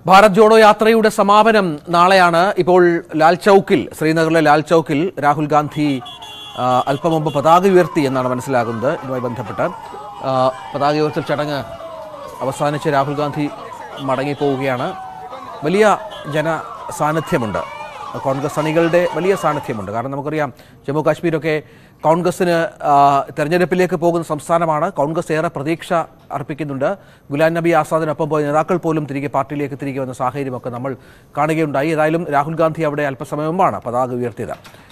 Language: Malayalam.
ഭാരത് ജോഡോ യാത്രയുടെ സമാപനം നാളെയാണ്. ഇപ്പോൾ ലാൽ ചൗക്കിൽ, ശ്രീനഗറിലെ ലാൽ ചൗക്കിൽ രാഹുൽ ഗാന്ധി അല്പം മുമ്പ് പതാക ഉയർത്തി എന്നാണ് മനസ്സിലാകുന്നത്. ഇതുമായി ബന്ധപ്പെട്ട് പതാക ഉയർത്തൽ ചടങ്ങ് അവസാനിച്ച് രാഹുൽ ഗാന്ധി മടങ്ങിപ്പോവുകയാണ്. വലിയ ജനസാന്നിധ്യമുണ്ട്, കോൺഗ്രസ് അണികളുടെ വലിയ സാന്നിധ്യമുണ്ട്. കാരണം നമുക്കറിയാം, ജമ്മു കാശ്മീരൊക്കെ കോൺഗ്രസിന് തെരഞ്ഞെടുപ്പിലേക്ക് പോകുന്ന സംസ്ഥാനമാണ്. കോൺഗ്രസ് ഏറെ പ്രതീക്ഷ അർപ്പിക്കുന്നുണ്ട്. ഗുലാം നബി ആസാദിനൊപ്പം പോയ നേതാക്കൾ പോലും പാർട്ടിയിലേക്ക് തിരികെ വന്ന സാഹചര്യമൊക്കെ നമ്മൾ കാണുകയുണ്ടായി. ഏതായാലും രാഹുൽ ഗാന്ധി അവിടെ അല്പസമയം മുമ്പാണ് പതാക ഉയർത്തിയത്.